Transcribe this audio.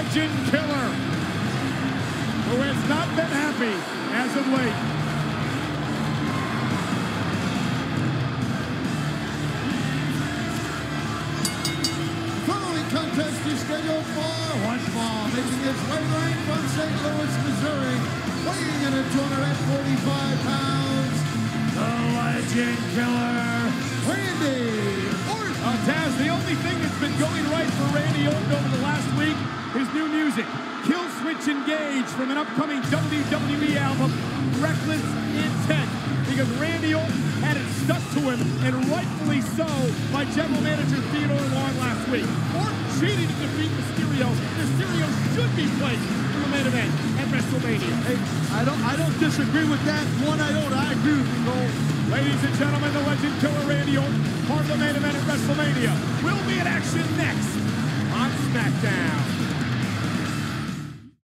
Legend Killer, who has not been happy as of late. Following contest is scheduled for one fall, making his way right from St. Louis, Missouri, weighing in at 245 pounds, the Legend Killer, Randy Orton. Taz, the only thing that's been going right for Randy Orton over the last week is new music. Kill Switch Engage from an upcoming WWE album, Reckless Intent, because Randy Orton had it stuck to him, and rightfully so, by General Manager Theodore Long last week. Orton cheated to defeat Mysterio. Mysterio should be placed in the main event at WrestleMania. Hey, I don't disagree with that one iota. I agree with you, Cole. Ladies and gentlemen, the Legend Killer Randy Orton, part of the main event at WrestleMania, will be in action next on